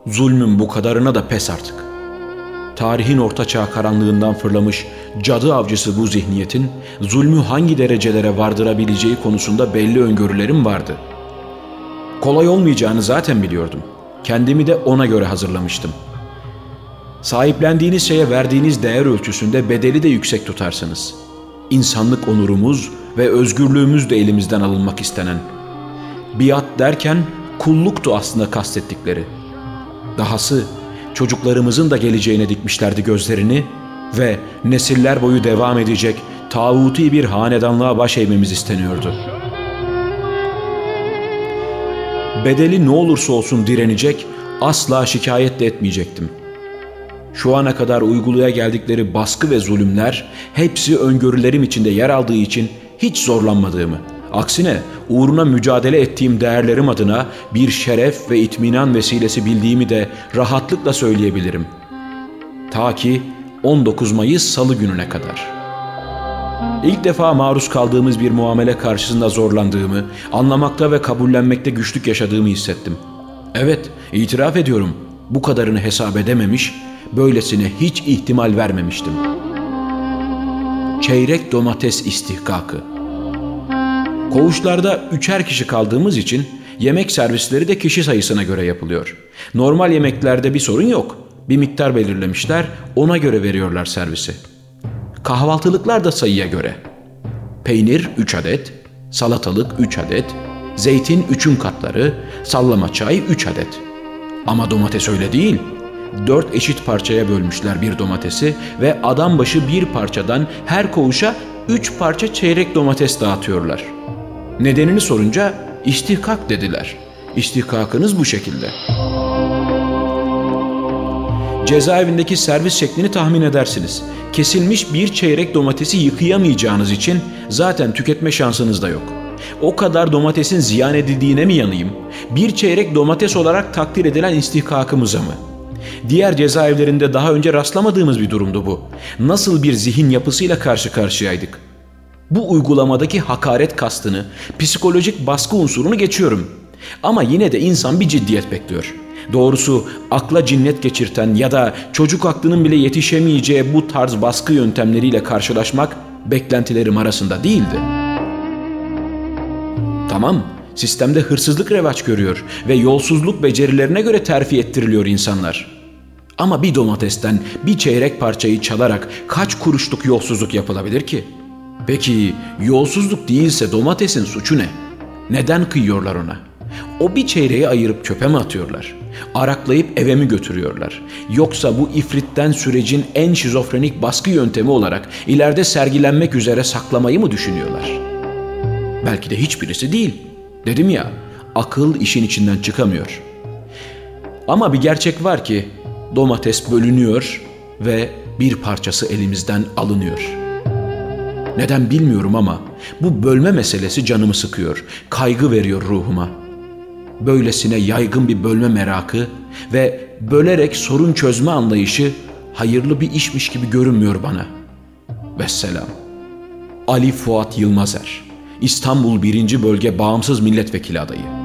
Zulmün bu kadarına da pes artık. Tarihin ortaçağ karanlığından fırlamış cadı avcısı bu zihniyetin zulmü hangi derecelere vardırabileceği konusunda belli öngörülerim vardı. Kolay olmayacağını zaten biliyordum. Kendimi de ona göre hazırlamıştım. Sahiplendiğiniz şeye verdiğiniz değer ölçüsünde bedeli de yüksek tutarsınız. İnsanlık onurumuz ve özgürlüğümüz de elimizden alınmak istenen. Biat derken kulluktu aslında kastettikleri. Dahası çocuklarımızın da geleceğine dikmişlerdi gözlerini ve nesiller boyu devam edecek tağuti bir hanedanlığa baş eğmemiz isteniyordu. Bedeli ne olursa olsun direnecek, asla şikayet de etmeyecektim. Şu ana kadar uygulaya geldikleri baskı ve zulümler hepsi öngörülerim içinde yer aldığı için hiç zorlanmadığımı, aksine uğruna mücadele ettiğim değerlerim adına bir şeref ve itminan vesilesi bildiğimi de rahatlıkla söyleyebilirim. Ta ki 19 Mayıs Salı gününe kadar. İlk defa maruz kaldığımız bir muamele karşısında zorlandığımı, anlamakta ve kabullenmekte güçlük yaşadığımı hissettim. Evet, itiraf ediyorum, bu kadarını hesap edememiş, böylesine hiç ihtimal vermemiştim. Çeyrek domates istihkakı. Koğuşlarda 3'er kişi kaldığımız için yemek servisleri de kişi sayısına göre yapılıyor. Normal yemeklerde bir sorun yok. Bir miktar belirlemişler, ona göre veriyorlar servisi. Kahvaltılıklar da sayıya göre. Peynir 3 adet, salatalık 3 adet, zeytin 3'ün katları, sallama çay 3 adet. Ama domates öyle değil. 4 eşit parçaya bölmüşler bir domatesi ve adam başı bir parçadan her koğuşa 3 parça çeyrek domates dağıtıyorlar. Nedenini sorunca istihkak dediler. İstihkakınız bu şekilde. Cezaevindeki servis şeklini tahmin edersiniz. Kesilmiş bir çeyrek domatesi yıkayamayacağınız için zaten tüketme şansınız da yok. O kadar domatesin ziyan edildiğine mi yanayım? Bir çeyrek domates olarak takdir edilen istihkakımıza mı? Diğer cezaevlerinde daha önce rastlamadığımız bir durumdu bu. Nasıl bir zihin yapısıyla karşı karşıyaydık? Bu uygulamadaki hakaret kastını, psikolojik baskı unsurunu geçiyorum. Ama yine de insan bir ciddiyet bekliyor. Doğrusu akla cinnet geçirten ya da çocuk aklının bile yetişemeyeceği bu tarz baskı yöntemleriyle karşılaşmak beklentilerim arasında değildi. Tamam, sistemde hırsızlık revaç görüyor ve yolsuzluk becerilerine göre terfi ettiriliyor insanlar. Ama bir domatesten bir çeyrek parçayı çalarak kaç kuruşluk yolsuzluk yapılabilir ki? Peki yolsuzluk değilse domatesin suçu ne? Neden kıyıyorlar ona? O bir çeyreği ayırıp çöpe mi atıyorlar? Araklayıp eve mi götürüyorlar? Yoksa bu ifritten sürecin en şizofrenik baskı yöntemi olarak ileride sergilenmek üzere saklamayı mı düşünüyorlar? Belki de hiçbirisi değil. Dedim ya, akıl işin içinden çıkamıyor. Ama bir gerçek var ki domates bölünüyor ve bir parçası elimizden alınıyor. Neden bilmiyorum ama bu bölme meselesi canımı sıkıyor, kaygı veriyor ruhuma. Böylesine yaygın bir bölme merakı ve bölerek sorun çözme anlayışı hayırlı bir işmiş gibi görünmüyor bana. Vesselam. Ali Fuat Yılmazer, İstanbul 1. Bölge Bağımsız Milletvekili adayı.